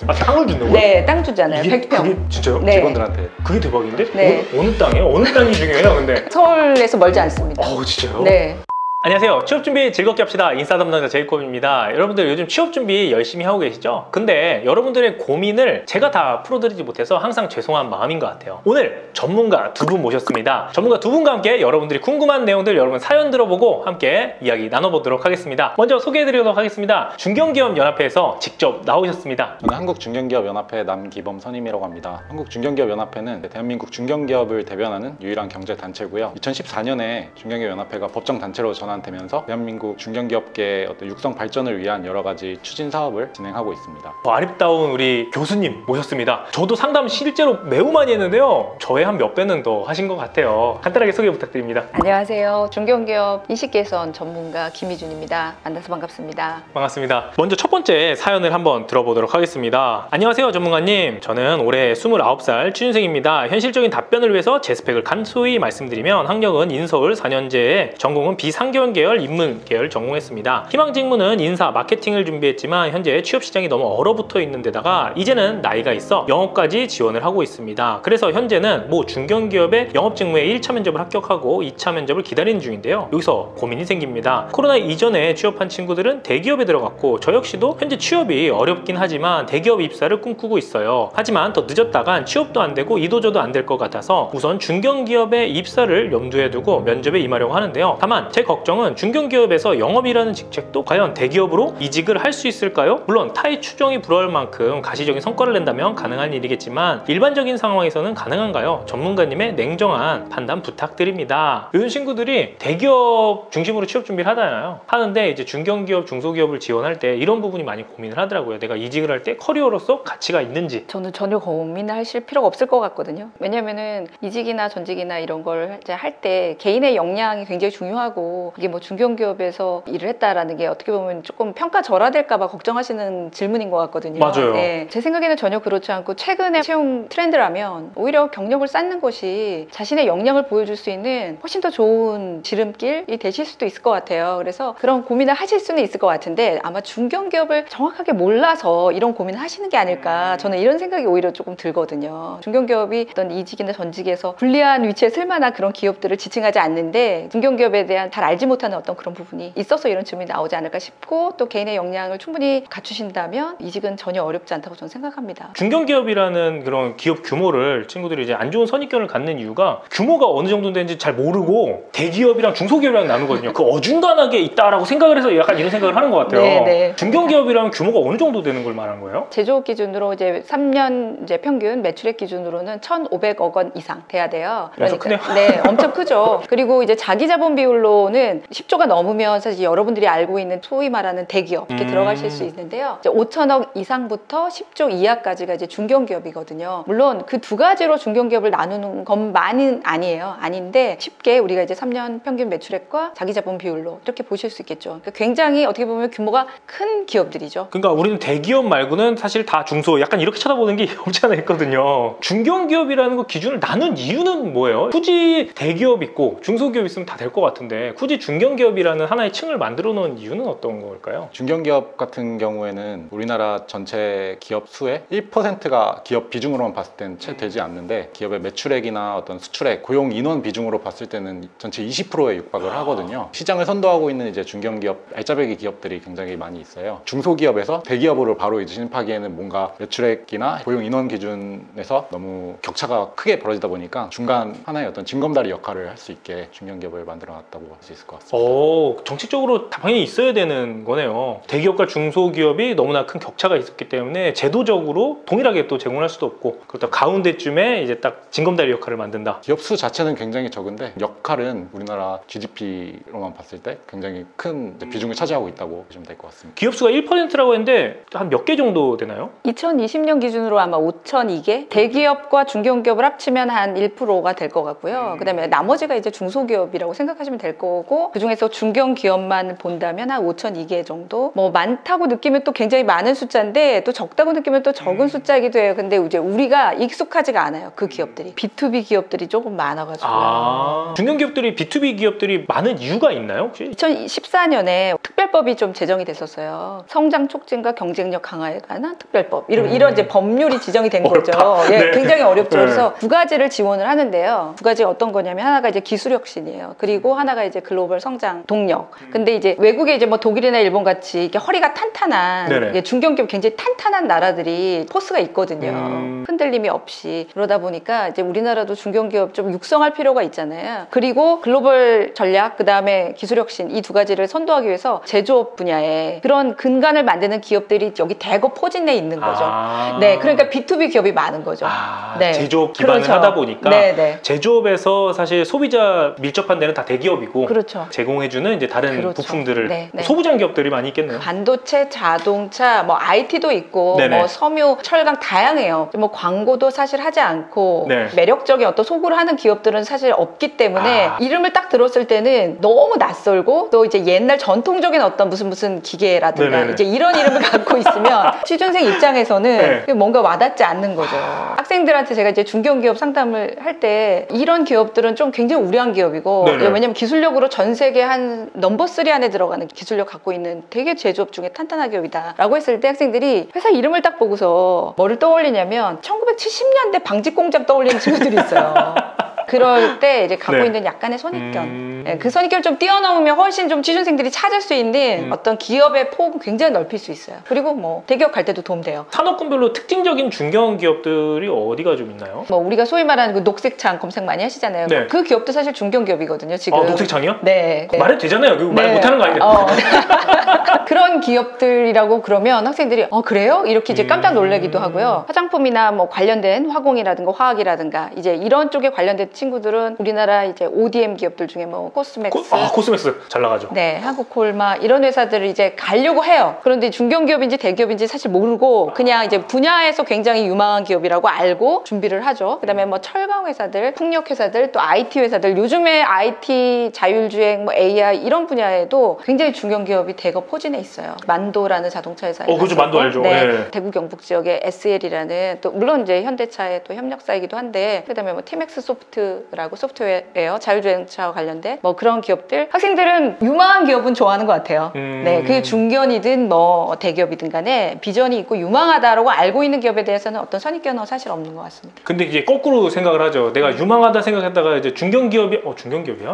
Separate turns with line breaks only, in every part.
아, 땅을 준다고요?
네, 땅 주잖아요. 100평.
그게 진짜요?
네.
직원들한테. 그게 대박인데?
네.
어느 땅이에요? 어느 땅이 중요해요, 근데?
서울에서 멀지 않습니다.
진짜요?
네.
안녕하세요. 취업준비 즐겁게 합시다. 인싸 담당자 제이콥입니다. 여러분들 요즘 취업준비 열심히 하고 계시죠? 근데 여러분들의 고민을 제가 다 풀어드리지 못해서 항상 죄송한 마음인 것 같아요. 오늘 전문가 두 분 모셨습니다. 전문가 두 분과 함께 여러분들이 궁금한 내용들 여러분 사연 들어보고 함께 이야기 나눠보도록 하겠습니다. 먼저 소개해드리도록 하겠습니다. 중견기업연합회에서 직접 나오셨습니다.
저는 한국중견기업연합회 남기범 선임이라고 합니다. 한국중견기업연합회는 대한민국 중견기업을 대변하는 유일한 경제단체고요. 2014년에 중견기업연합회가 법정단체로 전환되면서 대한민국 중견기업계 어떤 육성 발전을 위한 여러 가지 추진 사업을 진행하고 있습니다.
아름다운 우리 교수님 모셨습니다. 저도 상담 실제로 매우 많이 했는데요. 저의 한 몇 배는 더 하신 것 같아요. 간단하게 소개 부탁드립니다.
안녕하세요. 중견기업 인식개선 전문가 김희준입니다. 만나서 반갑습니다.
반갑습니다. 먼저 첫 번째 사연을 한번 들어보도록 하겠습니다. 안녕하세요, 전문가님. 저는 올해 29살 취준생입니다. 현실적인 답변을 위해서 제 스펙을 간소히 말씀드리면 학력은 인서울 4년제에 전공은 비상계열 계열 인문 계열 전공했습니다. 희망 직무는 인사, 마케팅을 준비했지만 현재 취업 시장이 너무 얼어붙어 있는 데다가 이제는 나이가 있어 영업까지 지원을 하고 있습니다. 그래서 현재는 모 중견기업의 영업 직무에 1차 면접을 합격하고 2차 면접을 기다리는 중인데요. 여기서 고민이 생깁니다. 코로나 이전에 취업한 친구들은 대기업에 들어갔고 저 역시도 현재 취업이 어렵긴 하지만 대기업 입사를 꿈꾸고 있어요. 하지만 더 늦었다간 취업도 안 되고 이도저도 안 될 것 같아서 우선 중견기업에 입사를 염두에 두고 면접에 임하려고 하는데요. 다만 제 걱정은 중견기업에서 영업이라는 직책도 과연 대기업으로 이직을 할 수 있을까요? 물론 타의 추종이 불허할 만큼 가시적인 성과를 낸다면 가능한 일이겠지만 일반적인 상황에서는 가능한가요? 전문가님의 냉정한 판단 부탁드립니다. 요즘 친구들이 대기업 중심으로 취업 준비를 하는데 이제 중견기업, 중소기업을 지원할 때 이런 부분이 많이 고민을 하더라고요. 내가 이직을 할 때 커리어로서 가치가 있는지.
저는 전혀 고민을 하실 필요가 없을 것 같거든요. 왜냐면은 이직이나 전직이나 이런 걸 할 때 개인의 역량이 굉장히 중요하고 이게 뭐 중견기업에서 일을 했다라는 게 어떻게 보면 조금 평가절하될까 봐 걱정하시는 질문인 것 같거든요.
맞아요.
네. 제 생각에는 전혀 그렇지 않고 최근에 채용 트렌드라면 오히려 경력을 쌓는 것이 자신의 역량을 보여줄 수 있는 훨씬 더 좋은 지름길이 되실 수도 있을 것 같아요. 그래서 그런 고민을 하실 수는 있을 것 같은데 아마 중견기업을 정확하게 몰라서 이런 고민을 하시는 게 아닐까, 저는 이런 생각이 오히려 조금 들거든요. 중견기업이 어떤 이직이나 전직에서 불리한 위치에 쓸만한 그런 기업들을 지칭하지 않는데 중견기업에 대한 잘 알지 못하는 어떤 그런 부분이 있어서 이런 질문이 나오지 않을까 싶고, 또 개인의 역량을 충분히 갖추신다면 이직은 전혀 어렵지 않다고 저는 생각합니다.
중견기업이라는 그런 기업 규모를 친구들이 이제 안 좋은 선입견을 갖는 이유가 규모가 어느 정도 되는지 잘 모르고 대기업이랑 중소기업이랑 나누거든요. 그 어중간하게 있다라고 생각을 해서 약간 이런 생각을 하는 것 같아요.
네네.
중견기업이랑 규모가 어느 정도 되는 걸 말한 거예요?
제조업 기준으로 이제 3년 이제 평균 매출액 기준으로는 1,500억 원 이상 돼야 돼요.
그래서 크네요.
네, 엄청 크죠. 그리고 이제 자기 자본 비율로는 10조가 넘으면 사실 여러분들이 알고 있는 소위 말하는 대기업 이렇게 들어가실 수 있는데요. 이제 5천억 이상부터 10조 이하까지가 이제 중견기업이거든요. 물론 그 두 가지로 중견기업을 나누는 것만은 아니에요. 아닌데 쉽게 우리가 이제 3년 평균 매출액과 자기 자본 비율로 이렇게 보실 수 있겠죠. 그러니까 굉장히 어떻게 보면 규모가 큰 기업들이죠.
그러니까 우리는 대기업 말고는 사실 다 중소, 약간 이렇게 쳐다보는 게 없지 않아 있거든요. 중견기업이라는 거 기준을 나눈 이유는 뭐예요? 굳이 대기업 있고 중소기업 있으면 다 될 것 같은데 굳이 중견기업이라는 하나의 층을 만들어 놓은 이유는 어떤 걸까요?
중견기업 같은 경우에는 우리나라 전체 기업 수의 1%가 기업 비중으로만 봤을 때는 채 되지 않는데 기업의 매출액이나 어떤 수출액, 고용 인원 비중으로 봤을 때는 전체 20%에 육박을 하거든요. 시장을 선도하고 있는 이제 중견기업, 알짜배기 기업들이 굉장히 많이 있어요. 중소기업에서 대기업으로 바로 이제 진입하기에는 뭔가 매출액이나 고용 인원 기준에서 너무 격차가 크게 벌어지다 보니까 중간 하나의 어떤 징검다리 역할을 할 수 있게 중견기업을 만들어 놨다고 할 수 있을 것 같습니다.
정책적으로 당연히 있어야 되는 거네요. 대기업과 중소기업이 너무나 큰 격차가 있었기 때문에 제도적으로 동일하게 또 제공할 수도 없고, 그렇다 가운데쯤에 이제 딱 징검다리 역할을 만든다.
기업 수 자체는 굉장히 적은데 역할은 우리나라 GDP로만 봤을 때 굉장히 큰 비중을 차지하고 있다고 보시면 될 것 같습니다.
기업 수가 1%라고 했는데 한 몇 개 정도 되나요?
2020년 기준으로 아마 5,002개, 대기업과 중견기업을 합치면 한 1%가 될 것 같고요. 그다음에 나머지가 이제 중소기업이라고 생각하시면 될 거고, 되고 그중에서 중견기업만 본다면 한 5,002개 정도. 뭐 많다고 느끼면 또 굉장히 많은 숫자인데 또 적다고 느끼면 또 적은 숫자이기도 해요. 근데 이제 우리가 익숙하지가 않아요. 그 기업들이. B2B 기업들이 조금 많아가지고.
중견기업들이 B2B 기업들이 많은 이유가 있나요 혹시?
2014년에 특별법이 좀 제정이 됐었어요. 성장 촉진과 경쟁력 강화에 관한 특별법. 이런 이제 법률이 지정이 된 거죠. 예,
네.
굉장히 어렵죠.
네.
그래서 두 가지를 지원을 하는데요. 두 가지가 어떤 거냐면 하나가 이제 기술혁신이에요. 그리고 하나가 이제 글로벌 성장 동력. 근데 이제 외국에 이제 뭐 독일이나 일본 같이 이렇게 허리가 탄탄한
네네.
중견기업 굉장히 탄탄한 나라들이 포스가 있거든요. 흔들림이 없이. 그러다 보니까 이제 우리나라도 중견기업 좀 육성할 필요가 있잖아요. 그리고 글로벌 전략, 그 다음에 기술혁신 이 두 가지를 선도하기 위해서 제조업 분야에 그런 근간을 만드는 기업들이 여기 대거 포진해 있는 거죠. 네, 그러니까 B2B 기업이 많은 거죠. 네.
제조업 기반을
그렇죠.
하다 보니까
네.
제조업에서 사실 소비자 밀접한 데는 다 대기업이고
그렇죠.
제공해주는 이제 다른
그렇죠.
부품들을
네.
소부장 기업들이 많이 있겠네요.
반도체, 자동차, 뭐 IT도 있고,
네네.
뭐 섬유, 철강 다양해요. 뭐 광고도 사실 하지 않고
네.
매력적인 어떤 소구를 하는 기업들은 사실 없기 때문에 이름을 딱 들었을 때는 너무 낯설고 또 이제 옛날 전통적인 어떤 무슨 기계라든가
네네네.
이제 이런 이름을 갖고 있으면 취준생 입장에서는
네.
뭔가 와닿지 않는 거죠. 학생들한테 제가 이제 중견기업 상담을 할 때 이런 기업들은 좀 굉장히 우려한 기업이고
네네.
왜냐면 기술력으로 전 세계 한 넘버 3 안에 들어가는 기술력 갖고 있는 되게 제조업 중에 탄탄한 기업이다 라고 했을 때 학생들이 회사 이름을 딱 보고서 뭐를 떠올리냐면 1970년대 방직 공장 떠올리는 친구들이 있어요. 그럴 때 이제 갖고
네.
있는 약간의 선입견. 네, 그 선입견을 좀 뛰어넘으면 훨씬 좀 취준생들이 찾을 수 있는 어떤 기업의 폭은 굉장히 넓힐 수 있어요. 그리고 뭐 대기업 갈 때도 도움돼요.
산업군별로 특징적인 중견기업들이 어디가 좀 있나요?
뭐 우리가 소위 말하는 그 녹색창 검색 많이 하시잖아요.
네.
그 기업도 사실 중견기업이거든요, 지금.
녹색창이요?
네.
말해도 되잖아요. 그거 말
네.
못하는 거 아니에요?
그런 기업들이라고 그러면 학생들이 그래요? 이렇게 이제 깜짝 놀라기도 하고요. 화장품이나 뭐 관련된 화공이라든가 화학이라든가 이제 이런 쪽에 관련된 친구들은 우리나라 이제 ODM 기업들 중에 뭐 코스맥스,
코스맥스 잘 나가죠.
네, 한국콜마 이런 회사들을 이제 가려고 해요. 그런데 중견기업인지 대기업인지 사실 모르고 그냥 이제 분야에서 굉장히 유망한 기업이라고 알고 준비를 하죠. 그다음에 뭐 철강 회사들, 풍력 회사들, 또 IT 회사들, 요즘에 IT 자율주행, 뭐 AI 이런 분야에도 굉장히 중견기업이 대거 포진해 있어요. 만도라는 자동차 회사에
그죠. 만도 알죠.
네,
네.
대구 경북 지역의 SL이라는 또 물론 이제 현대차의 또 협력사이기도 한데 그다음에 뭐 티맥스 소프트라고 소프트웨어 자율주행차와 관련된 뭐 그런 기업들 학생들은 유망한 기업은 좋아하는 것 같아요. 네, 그게 중견이든 뭐 대기업이든 간에 비전이 있고 유망하다라고 알고 있는 기업에 대해서는 어떤 선입견은 사실 없는 것 같습니다.
근데 이제 거꾸로 생각을 하죠. 내가 유망하다 생각했다가 이제 중견기업이 중견기업이야?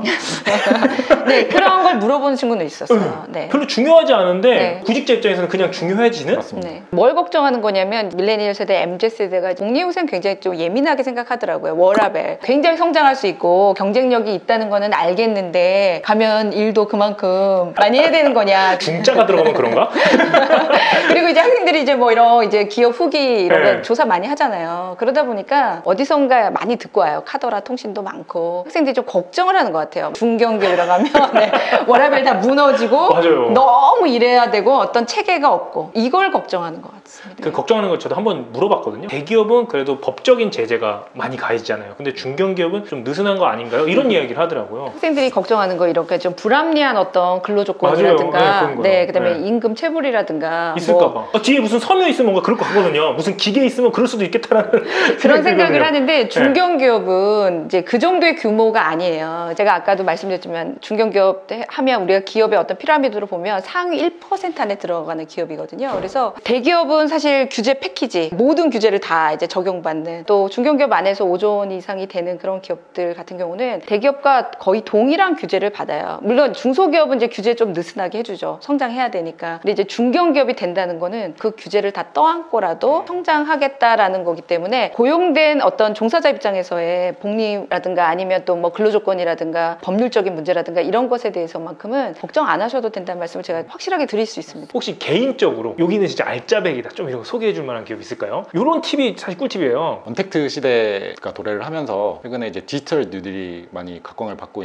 네, 그런 걸 물어보는 친구는 있었어요. 네.
별로 중요하지 않은데
네.
구직자 입장에서는 그냥 중요해지는?
맞습니다.
네. 뭘 걱정하는 거냐면 밀레니얼 세대, MZ 세대가 복리후생 굉장히 좀 예민하게 생각하더라고요. 워라벨. 굉장히 성장할 수 있고 경쟁력이 있다는 거는 알겠는데 가면 일도 그만큼 많이 해야 되는 거냐.
중자가 들어가면 그런가?
그리고 이제 학생들이 이제 뭐 이런 이제 기업 후기 이런 거
네.
조사 많이 하잖아요. 그러다 보니까 어디선가 많이 듣고 와요. 카더라 통신도 많고 학생들이 좀 걱정을 하는 것 같아요. 중견기업이라고 하면 네. 워라벨 다 무너지고
맞아요.
너무 일해야 되고 어떤 체계가 없고 이걸 걱정하는 것 같습니다.
그 걱정하는 걸 저도 한번 물어봤거든요. 대기업은 그래도 법적인 제재가 많이 가해지잖아요. 근데 중견기업은 좀 느슨한 거 아닌가요? 이런 이야기를 하더라고요.
학생들이 걱정하는 거 이렇게 좀 불합리한 어떤 근로
맞아요. 네,
조건이라든가
그런 거요.
네, 그다음에
네.
임금 체불이라든가
있을까봐. 뒤에 무슨 섬유 있으면 뭔가 그럴 것 같거든요. 무슨 기계 있으면 그럴 수도 있겠다라는
그런
생각이
생각을
들거든요.
하는데 중견기업은 이제 그 정도의 규모가 아니에요. 제가 아까도 말씀드렸지만 중견기업 하면 우리가 기업의 어떤 피라미드로 보면 상위 1% 안에 들어가는 기업이거든요. 그래서 대기업은 사실 규제 패키지 모든 규제를 다 이제 적용받는 또 중견기업 안에서 5조 원 이상이 되는 그런 기업들 같은 경우는 대기업과 거의 동일한 규제를 받아요. 물론 중소기업은 이제 규제 좀 느슨하게 해주죠. 성장해야 되니까. 근데 이제 중견기업이 된다는 거는 그 규제를 다 떠안고라도 성장하겠다라는 거기 때문에 고용된 어떤 종사자 입장에서의 복리라든가 아니면 또 뭐 근로조건이라든가 법률적인 문제라든가 이런 것에 대해서만큼은 걱정 안 하셔도 된다는 말씀을 제가 확실하게 드릴 수 있습니다.
혹시 개인적으로 여기는 진짜 알짜배기다 좀 이런 거 소개해 줄 만한 기업 있을까요? 이런 팁이 사실 꿀팁이에요.
언택트 시대가 도래를 하면서 최근에 이제 디지털 뉴딜이 많이 각광을 받고 있는데요.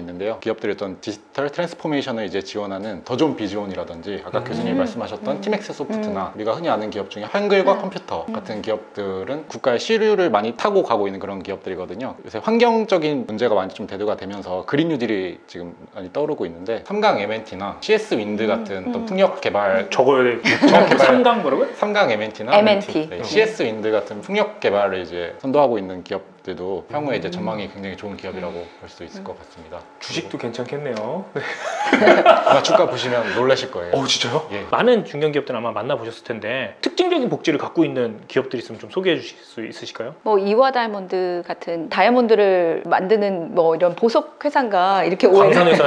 기업들이 어떤 디지털 트랜스포메이션을 이제 지원하는 더 좋은 비즈온이라든지 아까 교수님이 말씀하셨던 팀엑스 소프트나 우리가 흔히 아는 기업 중에 한글과 컴퓨터 같은 기업들은 국가의 시류를 많이 타고 가고 있는 그런 기업들이거든요. 요새 환경적인 문제가 많이 좀 대두가 되면서 그린 뉴딜이 지금 많이 떠오르고 있는데 삼강 M&T나 CS 윈드 같은 어떤 풍력 개발
적어야 돼. 삼강 뭐라고요?
삼강 M&T나
M&T.
네, CS 윈드 같은 풍력 개발을 이제 선도하고 있는 기업들도 향후에 이제 전망이 굉장히 좋은 기업이라고 볼 수 있을 것 같습니다.
주식도 괜찮겠네요.
아마 주가 보시면 놀라실 거예요.
진짜요?
예.
많은 중견기업들 아마 만나보셨을 텐데 특징적인 복지를 갖고 있는 기업들이 있으면 좀 소개해 주실 수 있으실까요?
뭐 이와 다이아몬드 같은 다이아몬드를 만드는 뭐 이런 보석 회사인가 이렇게 오해를
광산회사.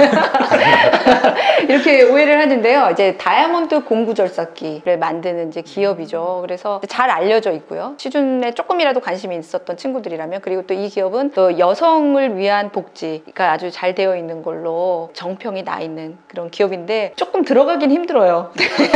이렇게 오해를 하는데요. 이제 다이아몬드 공구절삭기를 만드는 이제 기업이죠. 그래서 잘 알려져 있고요. 시중에 조금이라도 관심이 있었던 친구들이라면, 그리고 또 이 기업은 또 여성을 위한 복지가 아주 잘 되어 있는 걸로 정평이 나 있는 그런 기업인데 조금 들어가긴 힘들어요.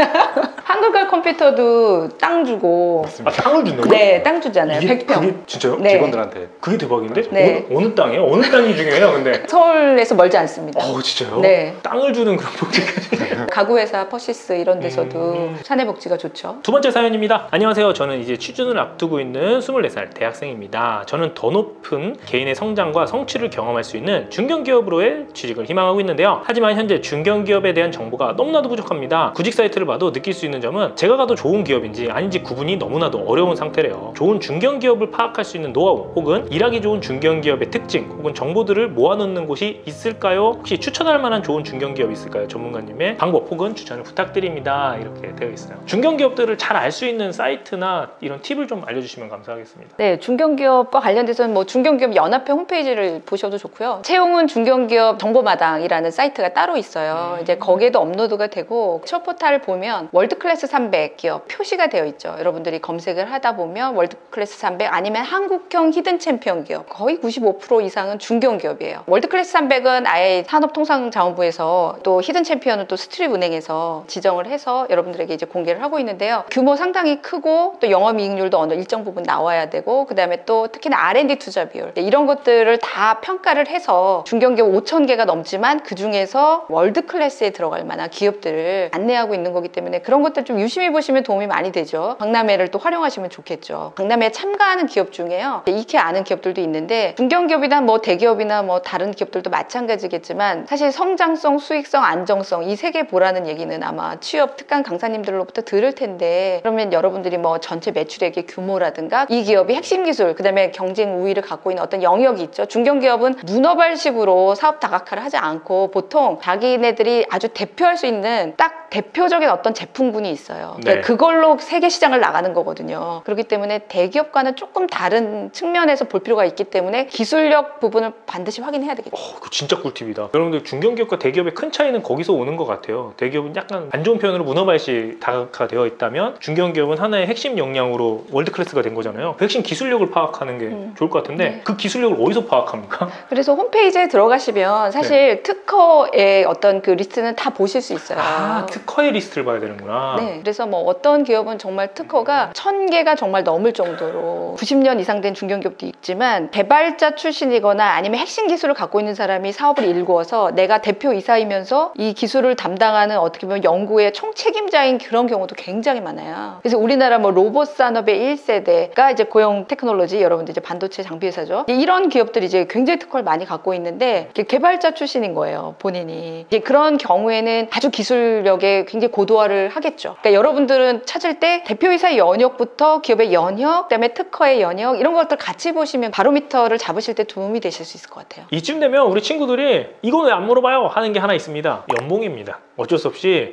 한글과 컴퓨터도 땅 주고.
땅을 준다고요?
네, 땅 주잖아요. 100평.
그게 진짜요?
네.
직원들한테.
그게 대박인데?
네.
어느 땅이에요? 어느 땅이 중요해요, 근데?
서울에서 멀지 않습니다.
진짜요?
네.
땅을 주는 그런 복지까지.
가구회사 퍼시스 이런 데서도 사내복지가 좋죠.
두 번째 사연입니다. 안녕하세요. 저는 이제 취준을 앞두고 있는 24살 대학생입니다. 저는 더 높은 개인의 성장과 성취를 경험할 수 있는 중견기업으로의 취직을 희망하고 있는데요. 하지만 현재 중견기업에 대한 정보가 너무나도 부족합니다. 구직 사이트를 봐도 느낄 수 있는 점은 제가 가도 좋은 기업인지 아닌지 구분이 너무나도 어려운 상태래요. 좋은 중견기업을 파악할 수 있는 노하우 혹은 일하기 좋은 중견기업의 특징 혹은 정보들을 모아놓는 곳이 있을까요? 혹시 추천할 만한 좋은 중견기업이 있을까요? 전문가님의 방법 혹은 추천을 부탁드립니다. 이렇게 되어 있어요. 중견기업들을 잘 알 수 있는 사이트나 이런 팁을 좀 알려주시면 감사하겠습니다.
네, 중견기업과 관련돼서는 뭐 중견기업 연합회 홈페이지를 보셔도 좋고요. 채용은 중견기업 정보마당이라는 사이트가 따로 있어요. 이제 거기에도 업로드가 되고 첫 포탈을 보면 월드클래스 300 기업 표시가 되어 있죠. 여러분들이 검색을 하다 보면 월드클래스 300 아니면 한국형 히든 챔피언 기업 거의 95% 이상은 중견기업이에요. 월드클래스 300은 아예 산업통상자원부에서 또 히든 챔피언은 또 스트립은행에서 지정을 해서 여러분들에게 이제 공개를 하고 있는데요. 규모 상당히 크고 또 영업이익률도 어느 일정 부분 나와야 되고, 그 다음에 또 특히나 R&D 투자 비율 이런 것들을 다 평가를 해서 중견기업 5,000개가 넘지만 그 중에서 월드 클래스에 들어갈 만한 기업들을 안내하고 있는 거기 때문에 그런 것들 좀 유심히 보시면 도움이 많이 되죠. 박람회를 또 활용하시면 좋겠죠. 박람회에 참가하는 기업 중에요, 익히 아는 기업들도 있는데 중견기업이나 뭐 대기업이나 뭐 다른 기업들도 마찬가지겠지만 사실 성장성, 수익성, 안정성 이 세 개 보라는 얘기는 아마 취업 특강 강사님들로부터 들을 텐데, 그러면 여러분들이 뭐 전체 매출액의 규모라든가 이 기업이 핵심 기술, 그 다음에 경쟁 우위를 갖고 있는 어떤 영역이 있죠. 중견기업은 문어발식으로 사업 다각화를 하지 않고 보통 자기네들이 아주 대표할 수 있는 딱 대표적인 어떤 제품군이 있어요.
네.
그걸로 세계 시장을 나가는 거거든요. 그렇기 때문에 대기업과는 조금 다른 측면에서 볼 필요가 있기 때문에 기술력 부분을 반드시 확인해야 되겠죠.
그거 진짜 꿀팁이다. 여러분들 중견기업과 대기업의 큰 차이는 거기서 오는 것 같아요. 대기업은 약간 안 좋은 표현으로 문어발식 다각화되어 있다면 중견기업은 하나의 핵심 역량으로 월드클래스가 된 거잖아요. 그 핵심 기술력을 파악하는 게 좋을 것 같은데
네.
그 기술력을 어디서 파악합니까?
그래서 홈페이지에 들어가시면 사실 특허의 어떤 그 리스트는 다 보실 수 있어요.
특허의 리스트를 봐야 되는구나.
네, 그래서 뭐 어떤 기업은 정말 특허가 1,000개가 정말 넘을 정도로 90년 이상 된 중견기업도 있지만 개발자 출신이거나 아니면 핵심 기술을 갖고 있는 사람이 사업을 일구어서 내가 대표이사이면서 이 기술을 담당하는 어떻게 보면 연구의 총책임자인 그런 경우도 굉장히 많아요. 그래서 우리나라 뭐 로봇 산업의 1세대가 이제 고용 테크놀로지, 여러분들 이제 반도체 장비 회사죠. 이런 기업들이 이제 굉장히 특허를 많이 갖고 있는데 개발자 출신인 거예요, 본인이. 이제 그런 경우에는 아주 기술력에 굉장히 고도화를 하겠죠. 그러니까 여러분들은 찾을 때 대표이사의 연역부터 기업의 연역, 그다음에 특허의 연역 이런 것들 같이 보시면 바로미터를 잡으실 때 도움이 되실 수 있을 것 같아요.
이쯤 되면 우리 친구들이 이건 왜 안 물어봐요? 하는 게 하나 있습니다. 연봉입니다. 어쩔 수 없이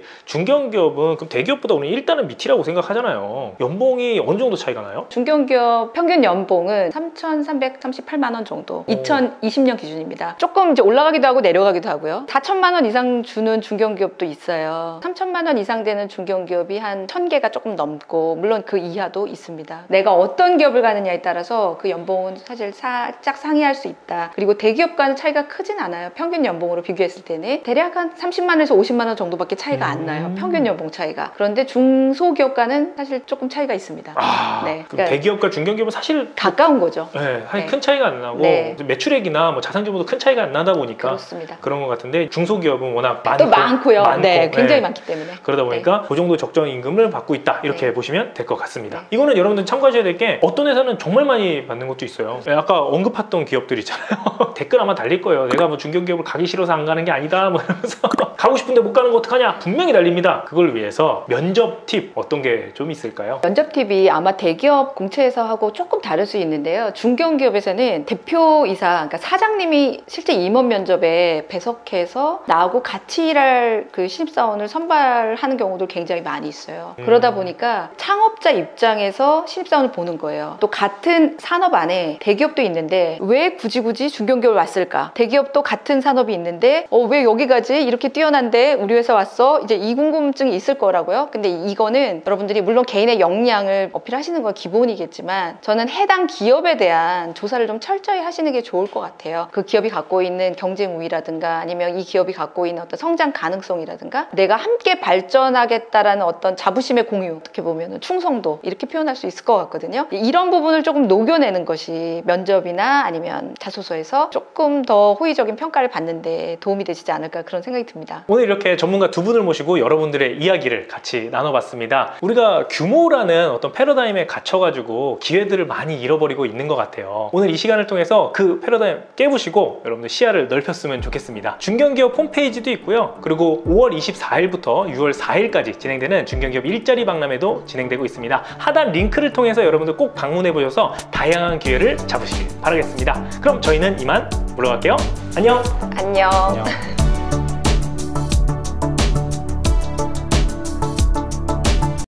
중견기업은 그럼 대기업보다 우리 일단은 밑이라고 생각하잖아요. 연봉이 어느 정도 차이가 나요?
중견기업 평균 연봉은 3,338만 원 정도. 2020년 기준입니다. 조금 이제 올라가기도 하고 내려가기도 하고요. 4천만 원 이상 주는 중견기업도 있어요. 3천만 원 이상 되는 중견기업이 한 1,000개가 조금 넘고 물론 그 이하도 있습니다. 내가 어떤 기업을 가느냐에 따라서 그 연봉은 사실 살짝 상이할 수 있다. 그리고 대기업과는 차이가 크진 않아요. 평균 연봉으로 비교했을 때는 대략 한 30만 원에서 50만 원 정도밖에 차이가 안 나요. 평균 연봉 차이가. 그런데 중소기업과는 사실 조금 차이가 있습니다.
네. 그럼 대기업과 중견기업은 사실
가까운 거죠.
네, 사실 큰 차이가 안 나고 매출액이나 뭐 자산 규모도 큰 차이가 안 나다 보니까
그렇습니다.
그런 것 같은데 중소기업은 워낙
또 많고요. 네, 굉장히 많기 때문에.
그러다 보니까 그 정도 적정 임금을 받고 있다 이렇게 보시면 될 것 같습니다. 이거는 여러분들 참고하셔야 될 게 어떤 회사는 정말 많이 받는 것도 있어요. 아까 언급했던 기업들 있잖아요. 댓글 아마 달릴 거예요. 내가 뭐 중견기업을 가기 싫어서 안 가는 게 아니다 뭐 이러면서 가고 싶은데 못 가는 거 어떡하냐 분명히 달립니다. 그걸 위해서 면접 팁 어떤 게 좀 있을까요?
면접 팁이 아마 대기업 공채에서하고 조금 다를 수 있는데요. 중견기업에서는 대표이사, 그러니까 사장님이 실제 임원 면접에 배석해서 나하고 같이 일할 그 신입사원을 선발하는 경우도 굉장히 많이 있어요. 그러다 보니까 창업자 입장에서 신입사원을 보는 거예요. 또 같은 산업 안에 대기업도 있는데 왜 굳이 중견기업을 왔을까? 대기업도 같은 산업이 있는데 왜 여기 가지? 이렇게 뛰어난데 우리 회사 왔어? 이제 이 궁금증이 있을 거라고요. 근데 이거는 여러분들이 물론 개인의 역량을 어필하시는 건 기본이겠지만 저는 해당 기업에 대한 조사를 좀 철저히 하시는 게 좋을 것 같아요. 그 기업이 갖고 있는 경쟁 우위라든가 아니면 이 기업이 갖고 있는 어떤 성장 가능성이라든가 내가 함께 발전하겠다라는 어떤 자부심의 공유, 어떻게 보면 충성도 이렇게 표현할 수 있을 것 같거든요. 이런 부분을 조금 녹여내는 것이 면접이나 아니면 자소서에서 조금 더 호의적인 평가를 받는데 도움이 되시지 않을까 그런 생각이 듭니다.
오늘 이렇게 전문가 두 분을 모시고 여러분들의 이야기를 같이 나눠봤습니다. 우리가 규모라는 어떤 패러다임에 갇혀가지고 기회들을 많이 잃어버리고 있는 것 같아요. 오늘 이 시간을 통해서 그 패러다임 깨부시고 여러분들 시야를 넓혔으면 좋겠습니다. 중견기업 홈페이지도 있고요. 그리고 5월 24일부터 6월 4일까지 진행되는 중견기업 일자리 박람회도 진행되고 있습니다. 하단 링크를 통해서 여러분들 꼭 방문해 보셔서 다양한 기회를 잡으시길 바라겠습니다. 그럼 저희는 이만 물러갈게요. 안녕.
안녕.